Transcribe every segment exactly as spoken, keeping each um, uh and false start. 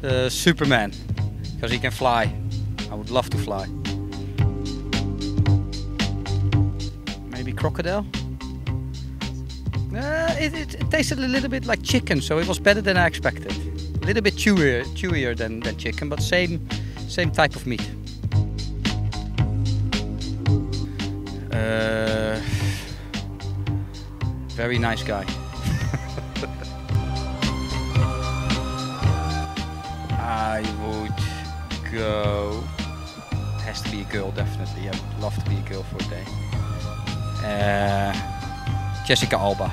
Uh, Superman, because he can fly. I would love to fly. Maybe crocodile? Uh, it, it, it tasted a little bit like chicken, so it was better than I expected. A little bit chewier, chewier than, than chicken, but same, same type of meat. Uh, very nice guy. I would go. It has to be a girl, definitely. I would love to be a girl for a day. Uh, Jessica Alba.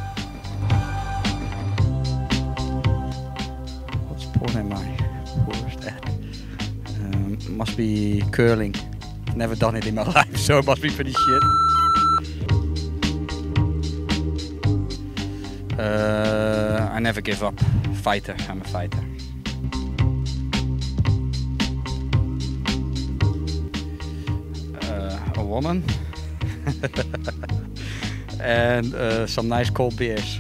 What sport am I? Who is that? Um, must be curling. Never done it in my life, so it must be pretty shit. Uh, I never give up. Fighter. I'm a fighter. A woman and uh, some nice cold beers.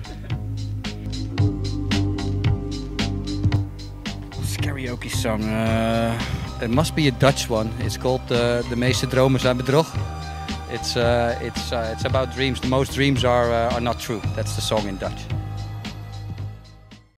What's karaoke song? Uh, it must be a Dutch one. It's called uh, De meeste dromen zijn bedrog. It's uh, it's uh, it's about dreams. The most dreams are uh, are not true. That's the song in Dutch.